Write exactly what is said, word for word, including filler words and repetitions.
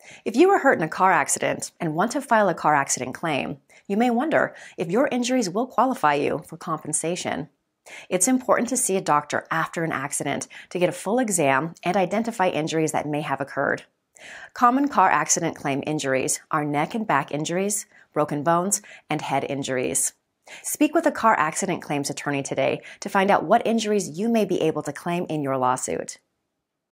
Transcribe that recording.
If you were hurt in a car accident and want to file a car accident claim, you may wonder if your injuries will qualify you for compensation. It's important to see a doctor after an accident to get a full exam and identify injuries that may have occurred. Common car accident claim injuries are neck and back injuries, broken bones, and head injuries. Speak with a car accident claims attorney today to find out what injuries you may be able to claim in your lawsuit.